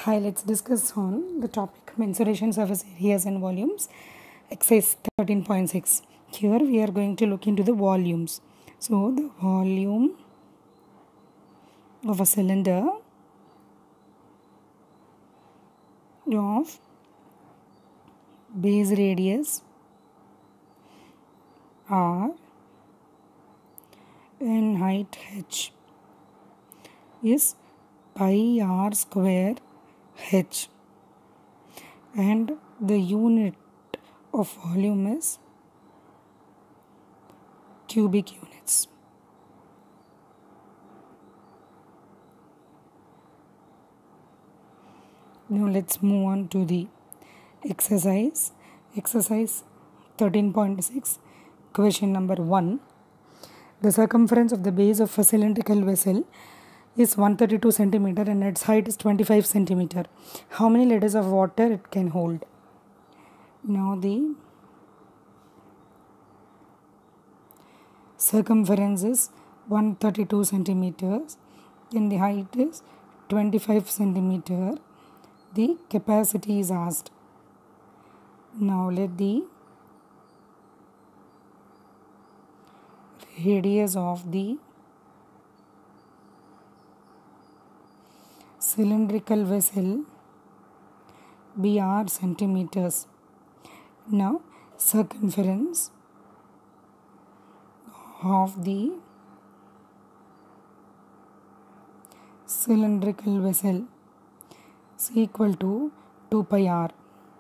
Hi, let's discuss on the topic mensuration surface areas and volumes, exercise 13.6. Here we are going to look into the volumes. So, the volume of a cylinder of base radius r and height h is pi r square h, and the unit of volume is cubic units. Now let's move on to the exercise. Exercise 13.6, question number 1. The circumference of the base of a cylindrical vessel is 132 centimeter and its height is 25 centimeter. How many liters of water it can hold? Now the circumference is 132 centimeters and the height is 25 centimeter. The capacity is asked. Now let the radius of the cylindrical vessel be r centimeters. Now circumference of the cylindrical vessel is equal to 2 pi r.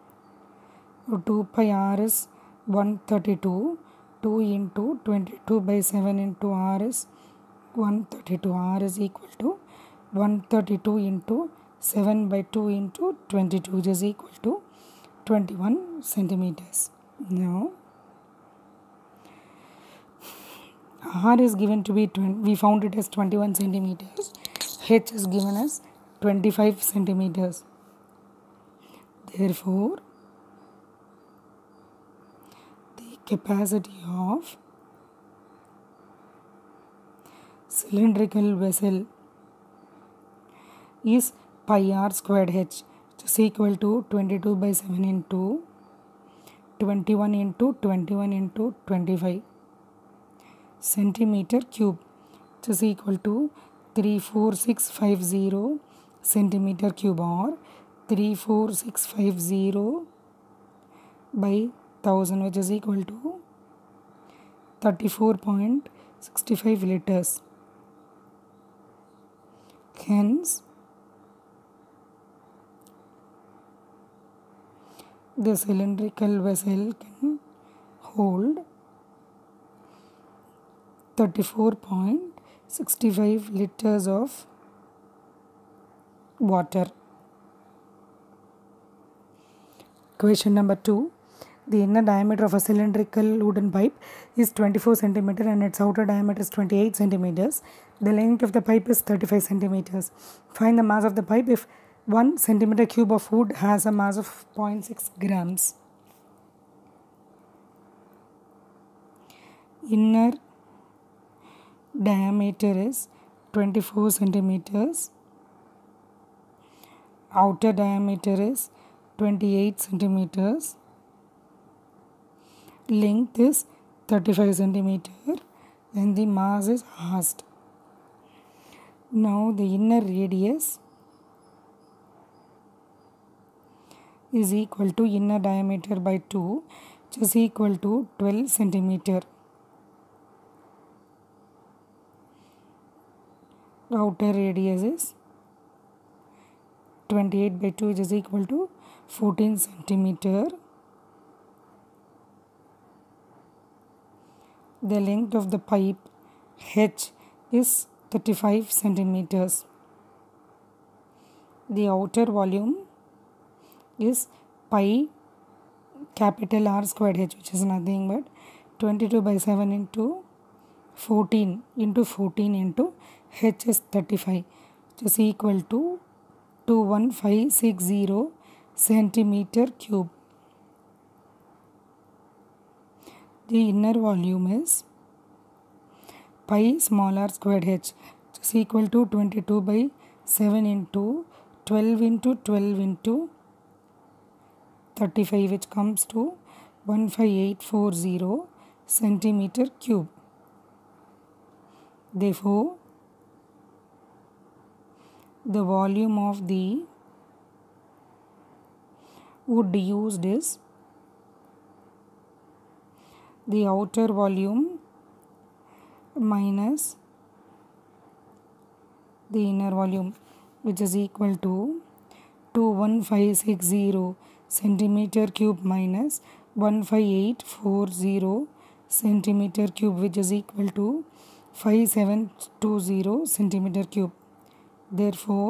2 pi r is 132. 2 into 22 by 7 into r is 132. R is equal to 132 into 7 by 2 into 22, which is equal to 21 centimeters. Now r is given to be we found it as 21 centimeters. H is given as 25 centimeters. Therefore, the capacity of cylindrical vessel is pi r squared h, which is equal to 22 by 7 into 21 into 21 into 25 centimeter cube, which is equal to 34650 centimeter cube, or 34650 by 1000, which is equal to 34.65 liters. Hence, the cylindrical vessel can hold 34.65 liters of water. Question number 2. The inner diameter of a cylindrical wooden pipe is 24 centimeter and its outer diameter is 28 centimeters. The length of the pipe is 35 centimeters. Find the mass of the pipe if 1 centimeter cube of wood has a mass of 0.6 grams. Inner diameter is 24 centimeters. Outer diameter is 28 centimeters. Length is 35 centimeter and the mass is asked. Now the inner radius is equal to inner diameter by 2, which is equal to 12 centimeter. Outer radius is 28 by 2, which is equal to 14 centimeter. The length of the pipe h is 35 centimeters. The outer volume is pi capital R squared h, which is nothing but 22 by 7 into 14 into 14 into h is 35, which is equal to 21560 centimeter cube. The inner volume is pi small r squared h, which is equal to 22 by 7 into 12 into 12 into 35, which comes to 15840 centimeter cube. Therefore, the volume of the wood used is the outer volume minus the inner volume, which is equal to 21560 centimeter cube minus 15840 centimeter cube, which is equal to 5720 centimeter cube. Therefore,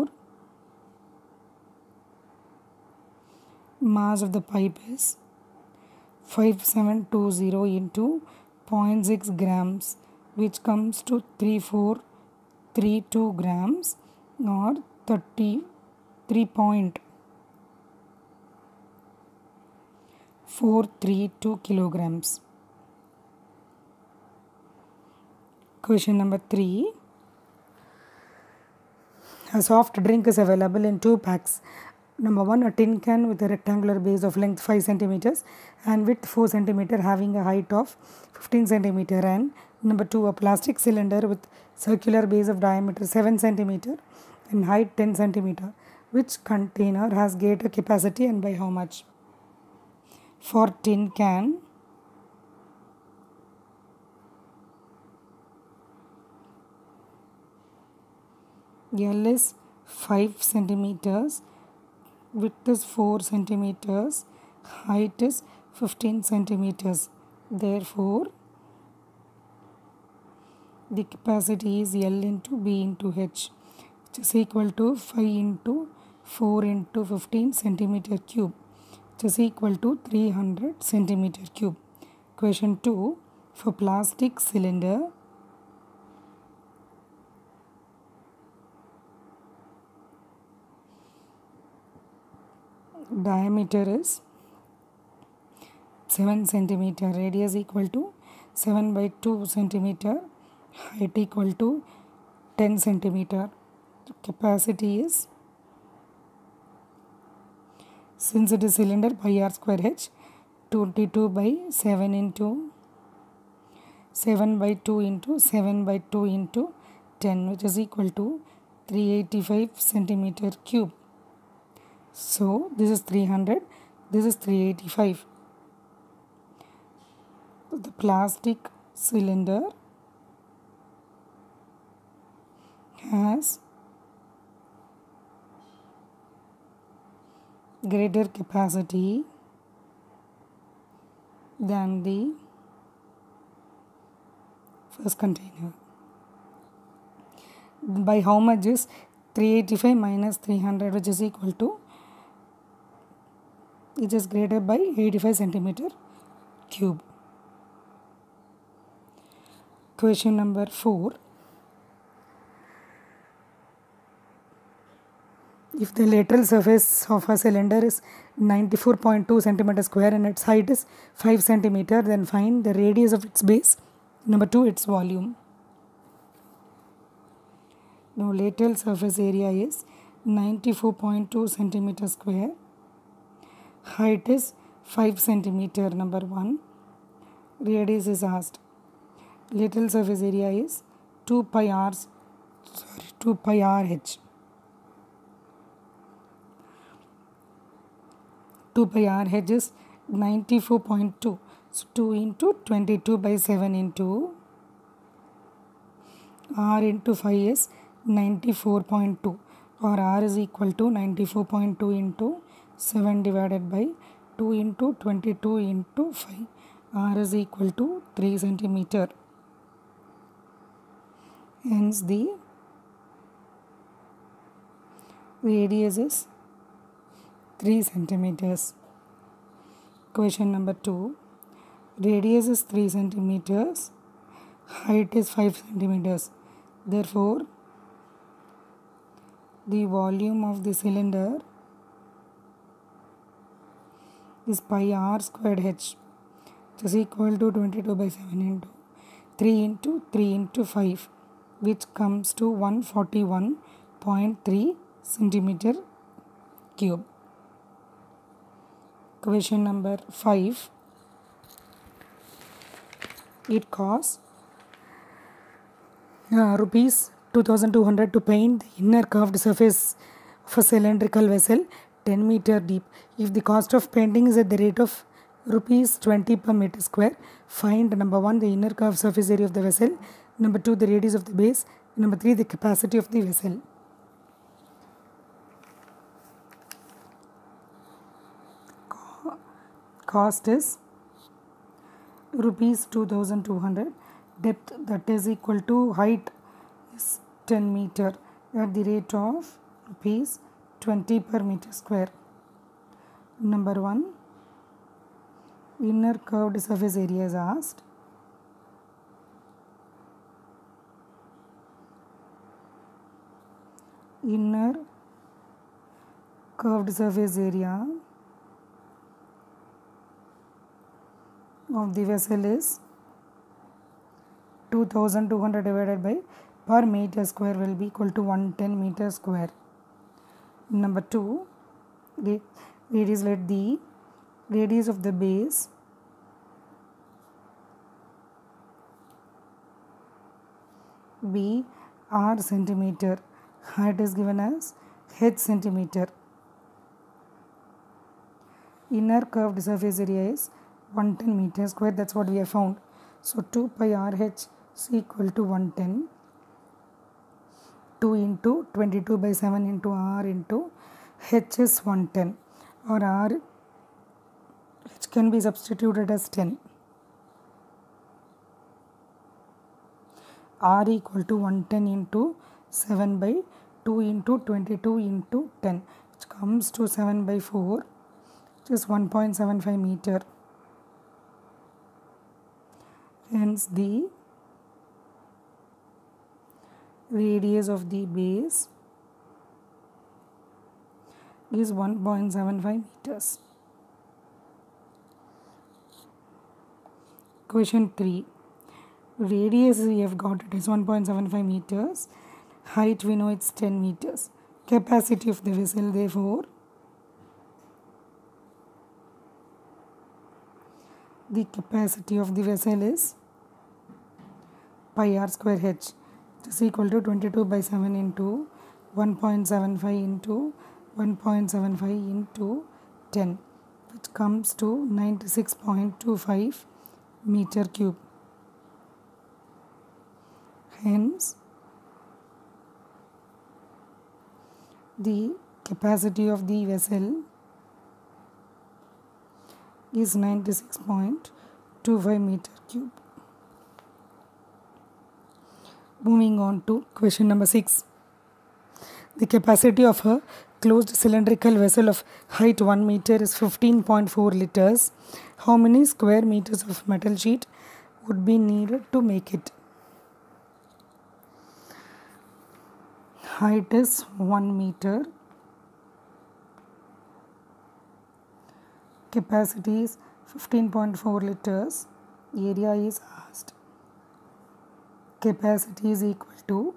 mass of the pipe is 5720 into 0.6 grams, which comes to 3432 grams or 33.432 kilograms. Question number 3. A soft drink is available in 2 packs. Number 1, a tin can with a rectangular base of length 5 cm and width 4 cm having a height of 15 cm, and number 2, a plastic cylinder with circular base of diameter 7 cm and height 10 cm. Which container has greater capacity and by how much? For tin can, L is 5 centimeters, width is 4 centimeters, height is 15 centimeters. Therefore, the capacity is L into B into H, which is equal to 5 into 4 into 15 centimeter cube, which is equal to 300 centimeter cube. Question 2. For plastic cylinder, diameter is 7 centimeter, radius equal to 7 by 2 centimeter, height equal to 10 centimeter. Capacity is, since it is cylinder, pi r square h, 22 by 7 into 7 by 2 into 7 by 2 into 10, which is equal to 385 centimeter cube. So, this is 300, this is 385. The plastic cylinder has greater capacity than the first container. By how much is 385 minus 300, which is equal to, it is greater by 85 centimeter cube. Question number 4. If the lateral surface of a cylinder is 94.2 centimeter square and its height is 5 centimeter, then find the radius of its base. Number 2, its volume. Now, lateral surface area is 94.2 centimeter square. Height is 5 centimeter, number 1. Radius is asked. Lateral surface area is 2 pi r h. 2 pi r h is 94.2. So, 2 into 22 by 7 into r into 5 is 94.2, or r is equal to 94.2 into 7 divided by 2 into 22 into 5. R is equal to 3 centimeter. Hence, the radius is 3 centimeters. Question number 2. Radius is 3 centimeters. Height is 5 centimeters. Therefore, the volume of the cylinder is pi r squared h, which is equal to 22 by 7 into 3 into 3 into 5, which comes to 141.3 centimeter cube. Question number 5. It costs rupees 2200 to paint the inner curved surface of a cylindrical vessel 10 meter deep. If the cost of painting is at the rate of rupees 20 per meter square, find number 1 the inner curved surface area of the vessel, number 2 the radius of the base, number 3 the capacity of the vessel. Cost is rupees 2200, depth that is equal to height is 10 meter at the rate of rupees 20 per meter square. Number 1, inner curved surface area is asked. Inner curved surface area of the vessel is 2200 divided by per meter square will be equal to 110 meter square. Number 2, radius, let the radius of the base be r centimeter, height is given as h centimeter. Inner curved surface area is 110 meter square, that's what we have found. So 2 pi RH is equal to 110. 2 into 22 by 7 into r into h is 110, or r h can be substituted as 10. R equal to 110 into 7 by 2 into 22 into 10, which comes to 7 by 4, which is 1.75 meter. Hence the radius of the base is 1.75 meters. Question 3. Radius we have got it is 1.75 meters. Height we know it's 10 meters. Capacity of the vessel, therefore the capacity of the vessel is pi r square h, which is equal to 22 by 7 into 1.75 into 1.75 into 10, which comes to 96.25 meter cube. Hence, the capacity of the vessel is 96.25 meter cube. Moving on to question number 6. The capacity of a closed cylindrical vessel of height 1 meter is 15.4 liters. How many square meters of metal sheet would be needed to make it? Height is 1 meter. Capacity is 15.4 liters. Area is asked. Capacity is equal to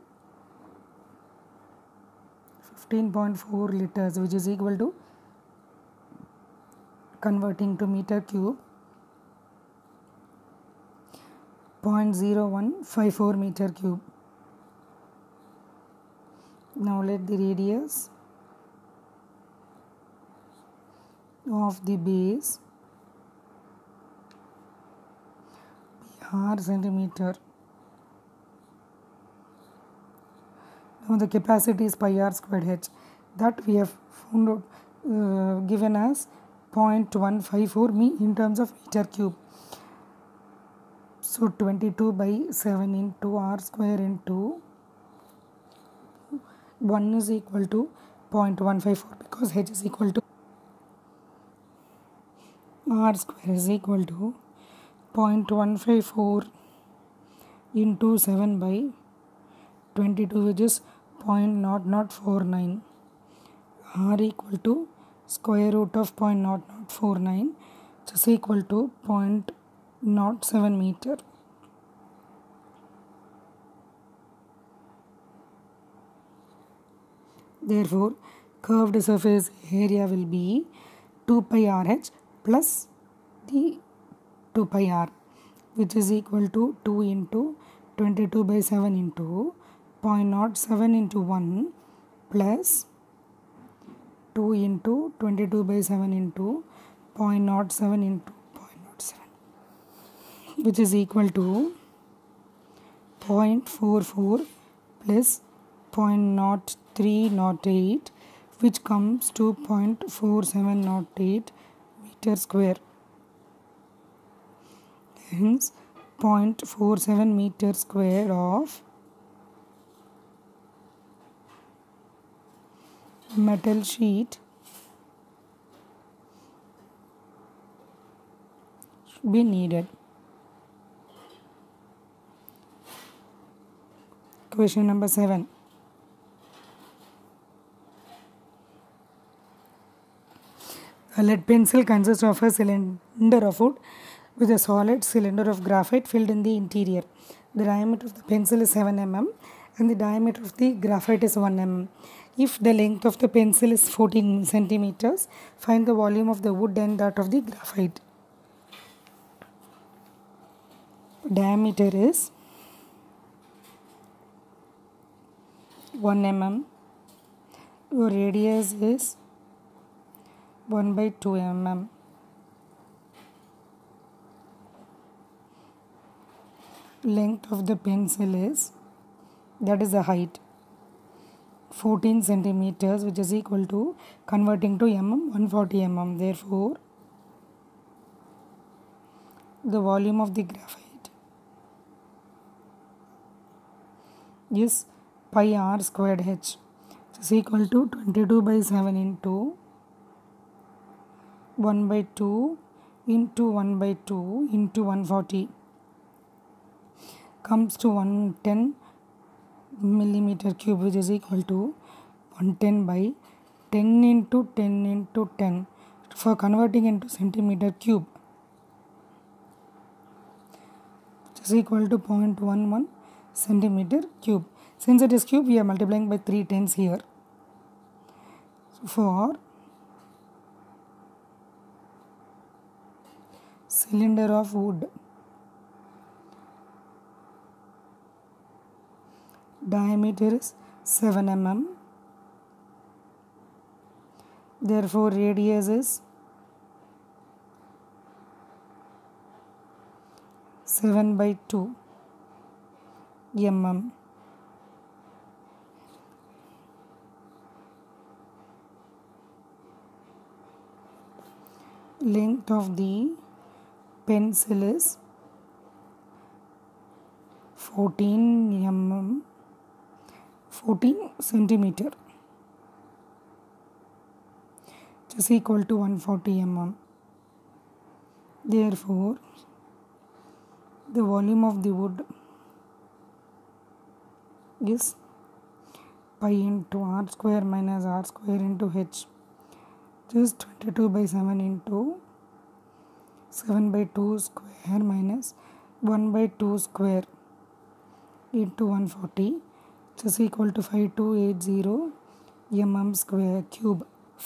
15.4 liters, which is equal to, converting to meter cube, 0.0154 meter cube. Now let the radius of the base be r centimeter. Now the capacity is pi r squared h, that we have found out, given as 0.154 in terms of meter cube. So 22 by 7 into r square into 1 is equal to 0.154, because h is equal to r square is equal to 0.154 into 7 by 22, which is 0.0049. R equal to square root of 0.0049, which is equal to 0.07 meter. Therefore, curved surface area will be 2 pi RH plus the 2 pi r, which is equal to 2 into 22 by 7 into 0.07 into 1 plus 2 into 22 by 7 into 0.07 into 0.07, which is equal to 0.44 plus 0.0308, which comes to 0.4708 meter square. Hence 0.47 meter square of metal sheet should be needed. Question number 7. A lead pencil consists of a cylinder of wood with a solid cylinder of graphite filled in the interior. The diameter of the pencil is 7 mm and the diameter of the graphite is 1 mm. If the length of the pencil is 14 centimeters, find the volume of the wood and that of the graphite. Diameter is 1 mm. Your radius is 1 by 2 mm. Length of the pencil is, that is the height, 14 centimeters, which is equal to, converting to mm, 140 mm. Therefore, the volume of the graphite is pi r squared h, which is equal to 22 by 7 into 1 by 2 into 1 by 2 into 140, comes to 110 millimeter cube, which is equal to 110 by 10 into 10 into 10. For converting into centimeter cube, which is equal to 0.11 centimeter cube. Since it is cube, we are multiplying by 3 tens here. So for cylinder of wood, diameter is 7 mm. Therefore, radius is 7 by 2 mm. Length of the pencil is 14 mm, 14 centimeter, which is equal to 140 mm. Therefore, the volume of the wood is pi into r square minus r square into h, which is 22 by 7 into 7 by 2 square minus 1 by 2 square into 140, which is equal to 5280 mm square cube.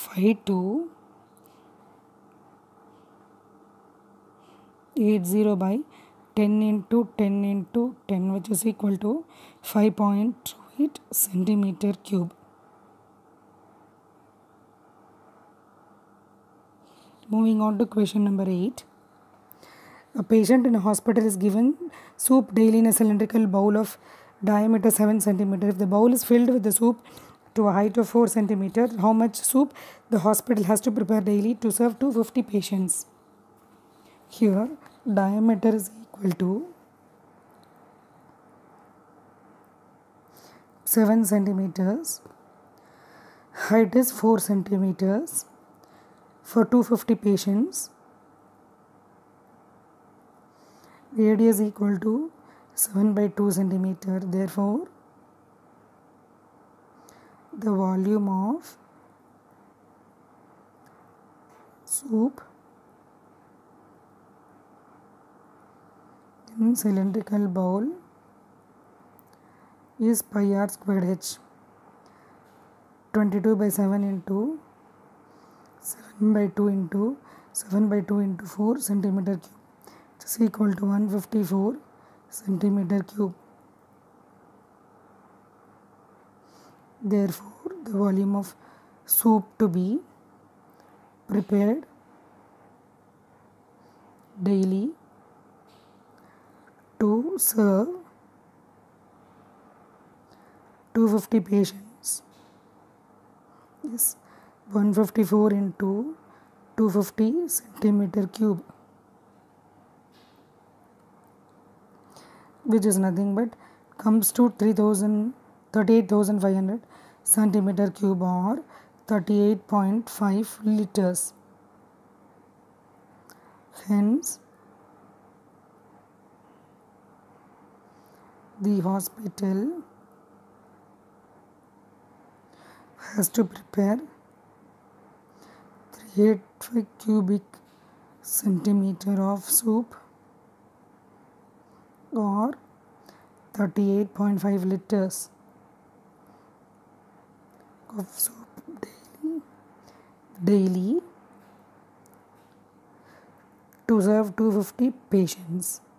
5280 by 10 into 10 into 10, which is equal to 5.28 centimeter cube. Moving on to question number 8. A patient in a hospital is given soup daily in a cylindrical bowl of diameter 7 centimeter. If the bowl is filled with the soup to a height of 4 centimeter, how much soup the hospital has to prepare daily to serve 250 patients? Here, diameter is equal to 7 centimeters, height is 4 centimeters for 250 patients. Radius equal to 7 by 2 centimeter. Therefore, the volume of soup in cylindrical bowl is pi r squared h. 22 by 7 into 7 by 2 into 7 by 2 into 4 centimeter cube, which is equal to 154 centimeter cube. Therefore, the volume of soup to be prepared daily to serve 250 patients is 154 into 250 centimeter cube, which is nothing but comes to 38,500 centimeter cube or 38.5 liters. Hence, the hospital has to prepare 385 cubic centimeter of soup or 38.5 liters of soup daily to serve 250 patients.